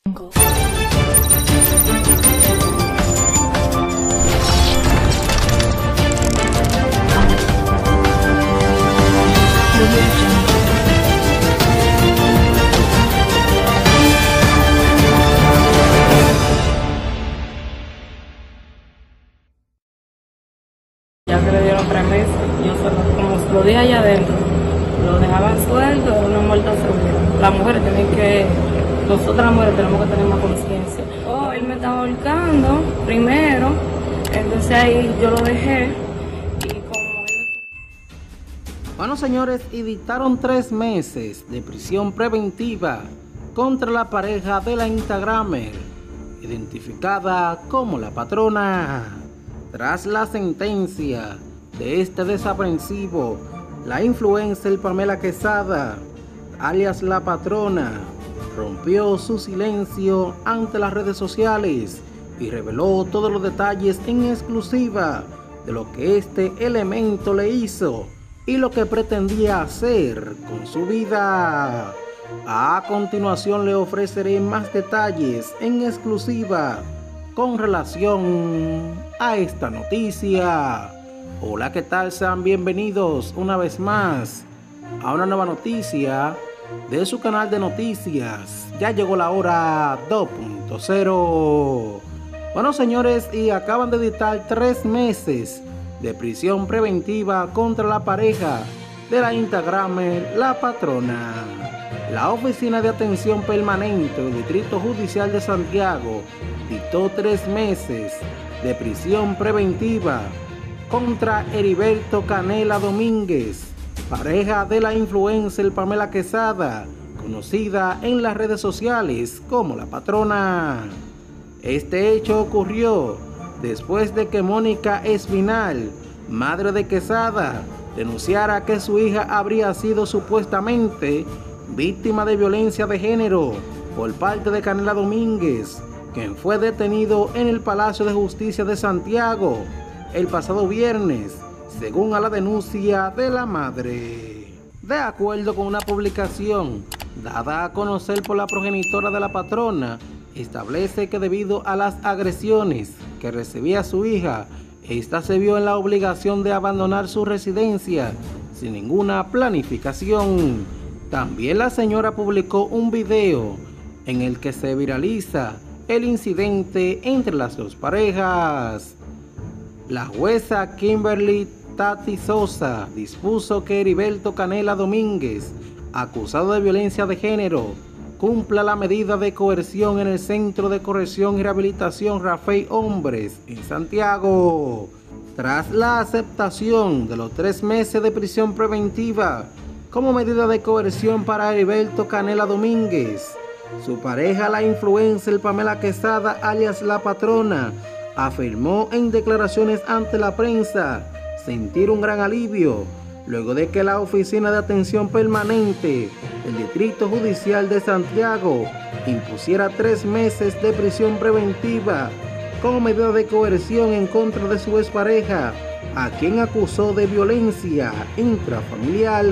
Ya que le dieron 3 meses, yo solo, como lo dije allá adentro, lo dejaban suelto, una muerta segura. Las mujeres tienen que, nosotras las mujeres tenemos que tener más conciencia. Oh, él me estaba ahorcando primero, entonces ahí yo lo dejé y como él... Bueno, señores, y dictaron 3 meses de prisión preventiva contra la pareja de la Instagramer, identificada como La Patrona. Tras la sentencia de este desaprensivo, la influencer Pamela Quesada, alias La Patrona, rompió su silencio ante las redes sociales y reveló todos los detalles en exclusiva de lo que este elemento le hizo y lo que pretendía hacer con su vida. A continuación le ofreceré más detalles en exclusiva con relación a esta noticia. Hola, ¿qué tal? Sean bienvenidos una vez más a una nueva noticia de su canal de noticias. Ya llegó la hora 2.0. Bueno, señores, y acaban de dictar 3 meses de prisión preventiva contra la pareja de la Instagramer La Patrona. La Oficina de Atención Permanente del Distrito Judicial de Santiago dictó 3 meses de prisión preventiva contra Heriberto Canela Domínguez, pareja de la influencer Pamela Quesada, conocida en las redes sociales como La Patrona. Este hecho ocurrió después de que Mónica Espinal, madre de Quesada, denunciara que su hija habría sido supuestamente víctima de violencia de género por parte de Canela Domínguez, quien fue detenido en el Palacio de Justicia de Santiago el pasado viernes, según a la denuncia de la madre. De acuerdo con una publicación dada a conocer por la progenitora de La Patrona, establece que debido a las agresiones que recibía su hija, esta se vio en la obligación de abandonar su residencia sin ninguna planificación. También la señora publicó un video en el que se viraliza el incidente entre las dos parejas. La jueza Kimberly Tati Sosa dispuso que Heriberto Canela Domínguez, acusado de violencia de género, cumpla la medida de coerción en el Centro de Corrección y Rehabilitación Rafael Hombres en Santiago. Tras la aceptación de los 3 meses de prisión preventiva como medida de coerción para Heriberto Canela Domínguez, su pareja, la influencer Pamela Quesada, alias La Patrona, afirmó en declaraciones ante la prensa sentir un gran alivio luego de que la Oficina de Atención Permanente del Distrito Judicial de Santiago impusiera 3 meses de prisión preventiva como medida de coerción en contra de su expareja, a quien acusó de violencia intrafamiliar.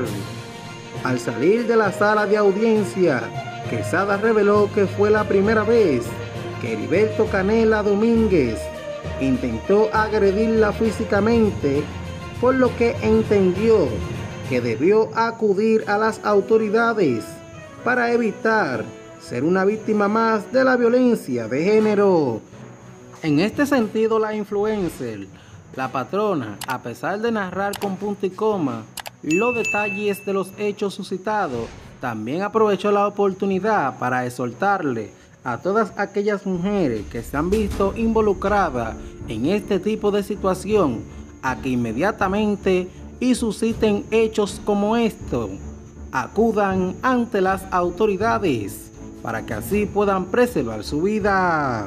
Al salir de la sala de audiencia, Quesada reveló que fue la primera vez que Heriberto Canela Domínguez intentó agredirla físicamente, por lo que entendió que debió acudir a las autoridades para evitar ser una víctima más de la violencia de género. En este sentido, la influencer La Patrona, a pesar de narrar con punto y coma los detalles de los hechos suscitados, también aprovechó la oportunidad para exhortarle a todas aquellas mujeres que se han visto involucradas en este tipo de situación a que inmediatamente y susciten hechos como estos, acudan ante las autoridades para que así puedan preservar su vida.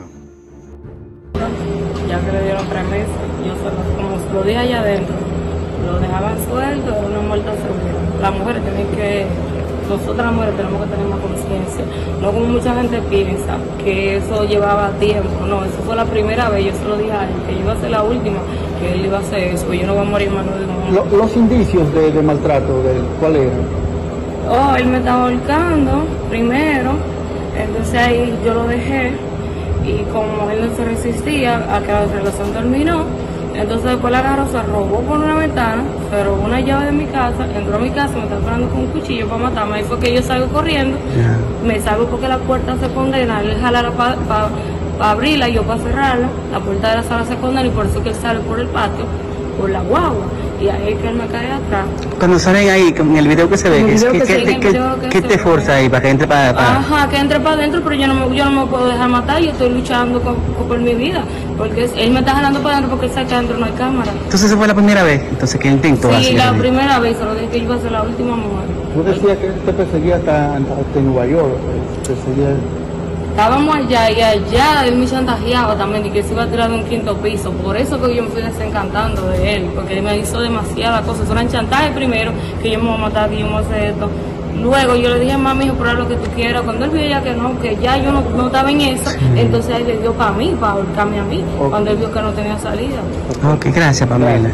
Ya que le dieron 3 meses, yo solo, como lo dije allá adentro, lo dejaban suelto, una muerta segura. Las mujeres tienen que, nosotras las mujeres tenemos que tener más conciencia. No como mucha gente piensa que eso llevaba tiempo. No, eso fue la primera vez, yo se lo dije a él, que yo iba a ser la última, que él iba a hacer eso, y yo no voy a morir más de uno. Los indicios de maltrato, ¿cuál eran? Oh, él me estaba ahorcando primero, Entonces ahí yo lo dejé y como él no se resistía a que la relación terminó, entonces después la agarró, se robó por una ventana, se robó una llave de mi casa, entró a mi casa, me está esperando con un cuchillo para matarme. Ahí fue que yo salgo corriendo, me salgo porque la puerta se condena, él jala para abrirla y yo para cerrarla, la puerta de la sala se condena y por eso que él sale por el patio, por la guagua. Y ahí es que él me cae atrás. Cuando salen ahí, en el video que se ve, ¿qué te forza ahí para que entre para...? Ajá, que entre para adentro, pero yo no me puedo dejar matar, yo estoy luchando por mi vida, porque él me está jalando para adentro porque sabe que adentro no hay cámara. Entonces esa fue la primera vez, entonces que intentó sí, así. Sí, la primera vez, solo dije que iba a ser la última mujer. Tú decías que te perseguía hasta Nueva York, perseguía... Estábamos allá y allá él me chantajeaba también y que se iba a tirar de un quinto piso. Por eso que yo me fui desencantando de él, porque él me hizo demasiadas cosas. Eso eran chantajes primero, que yo me voy a matar, que yo me voy a hacer esto. Luego yo le dije, mami, hijo, pero lo que tú quieras. Cuando él vio ya que ya yo no estaba en eso, entonces él le dio para mí, para ahorcarme a mí, cuando él vio que no tenía salida. Ok, gracias, Pamela.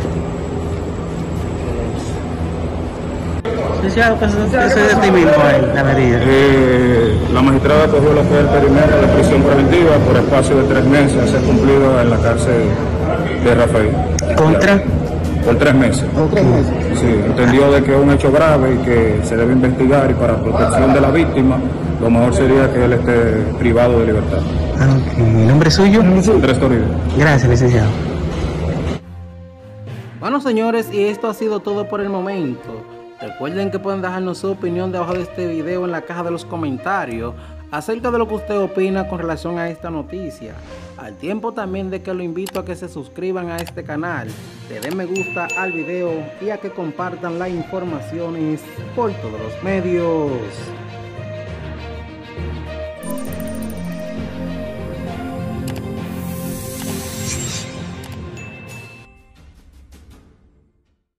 Ya, pues eso determinó la medida. La magistrada cogió lo que es el perímetro de prisión preventiva por espacio de 3 meses a ser cumplido en la cárcel de Rafael. ¿Contra? Por 3 meses. Okay. Sí, entendió de que es un hecho grave y que se debe investigar y para protección de la víctima, lo mejor sería que él esté privado de libertad. Ok, ¿el nombre suyo? Andrés Toribio. Gracias, licenciado. Bueno, señores, y esto ha sido todo por el momento. Recuerden que pueden dejarnos su opinión debajo de este video en la caja de los comentarios acerca de lo que usted opina con relación a esta noticia. Al tiempo también de que lo invito a que se suscriban a este canal, le den me gusta al video y a que compartan las informaciones por todos los medios.